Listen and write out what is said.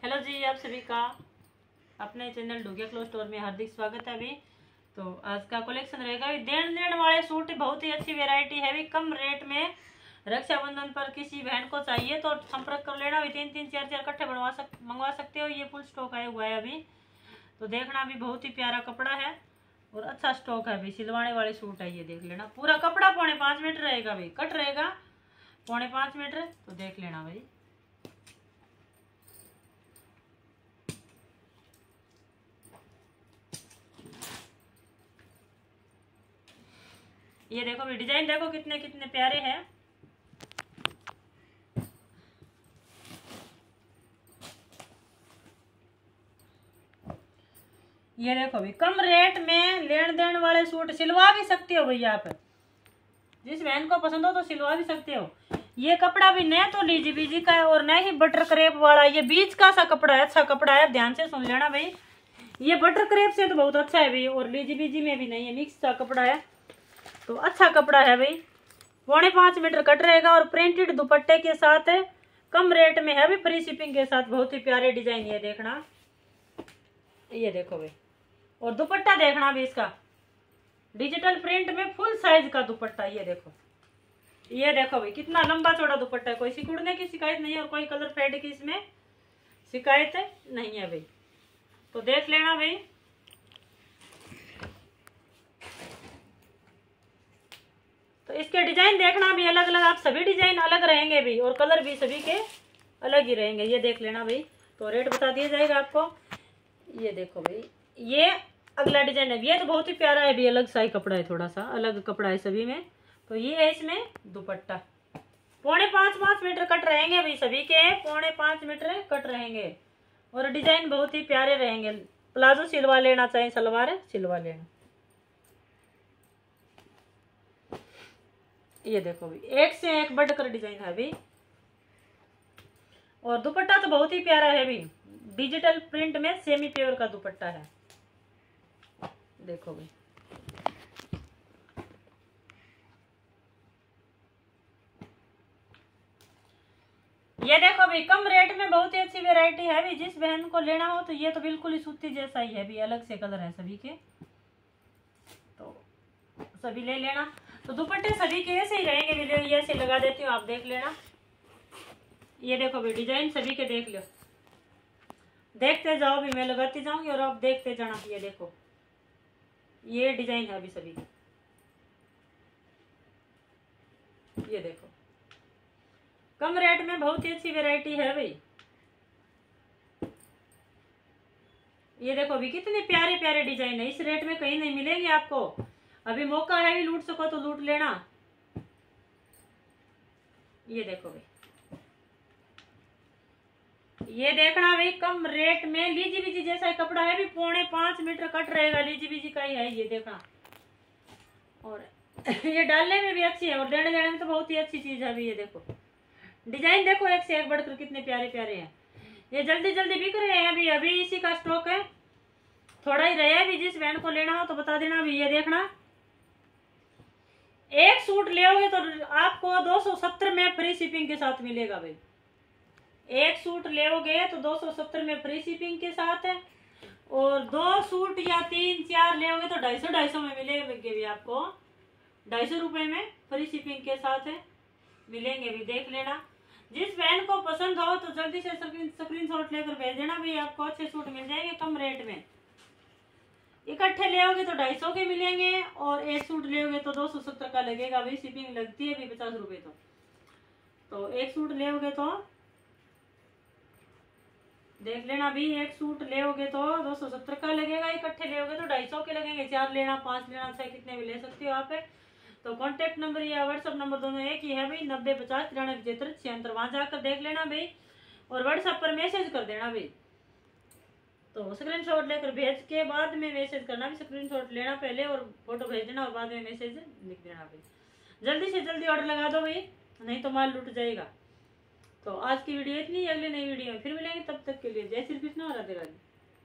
Hello जी, आप सभी का अपने चैनल ढूंढिया क्लोथ स्टोर में हार्दिक स्वागत है। अभी तो आज का कलेक्शन रहेगा देन वाले सूट, बहुत ही अच्छी वैरायटी है। अभी कम रेट में रक्षाबंधन पर किसी बहन को चाहिए तो संपर्क कर लेना। अभी 3-3 4-4 इकट्ठे मंगवा सकते हो। ये फुल स्टॉक आया हुआ है अभी, तो देखना। अभी बहुत ही प्यारा कपड़ा है और अच्छा स्टॉक है। अभी सिलवाने वाले सूट है, ये देख लेना। पूरा कपड़ा 4.5 मीटर रहेगा, भाई कट रहेगा 4.5 मीटर, तो देख लेना भाई। ये देखो भी डिजाइन, देखो कितने कितने प्यारे हैं। ये देखो भी कम रेट में लेन देन वाले सूट सिलवा भी सकते हो भैया आप। जिस बहन को पसंद हो तो सिलवा भी सकते हो। ये कपड़ा भी न तो लीजी बीजी का है और न ही बटर क्रेप वाला, ये बीच का सा कपड़ा है। अच्छा कपड़ा है, ध्यान से सुन लेना भाई। ये बटर क्रेप से तो बहुत अच्छा है भाई, और लीजी बीजी में भी नहीं है, मिक्स सा कपड़ा है, तो अच्छा कपड़ा है भाई। 4.5 मीटर कट रहेगा और प्रिंटेड दुपट्टे के साथ है। कम रेट में है भी, फ्री शिपिंग के साथ। बहुत ही प्यारे डिजाइन, ये देखना। ये देखो भाई, और दुपट्टा देखना भी इसका डिजिटल प्रिंट में फुल साइज का दुपट्टा। ये देखो भाई कितना लंबा चौड़ा दुपट्टा है। कोई सिकुड़ने की शिकायत नहीं है और कोई कलर फेड की इसमें शिकायत नहीं है भाई, तो देख लेना भाई। तो इसके डिजाइन देखना भी अलग अलग, आप सभी डिजाइन अलग रहेंगे भी और कलर भी सभी के अलग ही रहेंगे। ये देख लेना भाई, तो रेट बता दिया जाएगा आपको। ये देखो भाई, ये अगला डिजाइन है। ये तो बहुत ही प्यारा है भी, अलग सा ही कपड़ा है, थोड़ा सा अलग कपड़ा है सभी में। तो ये है इसमें दुपट्टा। 4.5 मीटर कट रहेंगे भाई सभी के, 4.5 मीटर कट रहेंगे और डिजाइन बहुत ही प्यारे रहेंगे। प्लाजो सिलवा लेना, चाहे सलवार सिलवा लेना। ये देखो भी एक से एक बढ़कर डिजाइन है भी, और दुपट्टा तो बहुत ही प्यारा है भी। डिजिटल प्रिंट में सेमी प्योर का दुपट्टा है। देखो भी, ये देखो भी कम रेट में बहुत ही अच्छी वैरायटी है भी। जिस बहन को लेना हो तो ये तो बिल्कुल ही सूती जैसा ही है भी, अलग से कलर है सभी के, तो सभी ले लेना। तो दुपट्टे सभी के ऐसे ही रहेंगे, वीडियो ये ऐसे लगा देती हूँ, आप देख लेना। ये देखो भी डिजाइन सभी के देख लो, देखते जाओ भी, मैं लगाती जाऊंगी और आप देखते जाना। ये देखो, ये डिजाइन है अभी सभी के। ये देखो कम रेट में बहुत ही अच्छी वैरायटी है भाई। ये देखो अभी कितने प्यारे प्यारे डिजाइन है। इस रेट में कहीं नहीं मिलेंगे आपको। अभी मौका है, लूट सको तो लूट लेना। ये देखो भाई, ये देखना भाई कम रेट में लीजी बीजी जैसा कपड़ा है भी। 4.5 मीटर कट रहेगा, लीजी बीजी का ही है। ये देखना, और ये डालने में भी अच्छी है और देने देने में तो बहुत ही अच्छी चीज है अभी। ये देखो डिजाइन देखो, एक से एक बढ़कर कितने प्यारे प्यारे हैं। ये जल्दी जल्दी बिक रहे हैं अभी, अभी इसी का स्टॉक है, थोड़ा ही रहा है भी। जिस बहन को लेना हो तो बता देना अभी। ये देखना, एक सूट लेोगे तो आपको 270 में फ्री शिपिंग के साथ मिलेगा भाई। एक सूट लेोगे तो 270 में फ्री शिपिंग के साथ है, और 2 सूट या 3-4 लेोगे तो 250 में मिलेंगे भी आपको। 250 रुपए में फ्री शिपिंग के साथ है, मिलेंगे भी, देख लेना। जिस बहन को पसंद हो तो जल्दी से स्क्रीनशॉट लेकर भेज देना भाई, आपको अच्छे सूट मिल जाएंगे कम रेट में। इकट्ठे लेोगे तो 250 के मिलेंगे, और एक सूट लेोगे तो 270 का लगेगा भाई। शिपिंग लगती है भी 50 रुपए। तो एक सूट लेोगे तो देख लेना भी, एक सूट लेोगे तो 270 का लगेगा, इकट्ठे लेोगे तो 250 के लगेंगे। 4 लेना, 5 लेना, 6 कितने भी ले सकते हो आप। तो कांटेक्ट नंबर या व्हाट्सअप नंबर दोनों एक ही है भाई, 90 50 93 75 76। वहां जाकर देख लेना भाई, और व्हाट्सएप पर मैसेज कर देना भाई। तो स्क्रीनशॉट लेकर भेज के बाद में मैसेज करना भी। स्क्रीनशॉट लेना पहले और फोटो भेज देना, और बाद में मैसेज लिख देना भाई। जल्दी से जल्दी ऑर्डर लगा दो भाई, नहीं तो माल लूट जाएगा। तो आज की वीडियो इतनी, अगली नई वीडियो में फिर मिलेंगे, तब तक के लिए जय श्री कृष्ण और राधे राधे।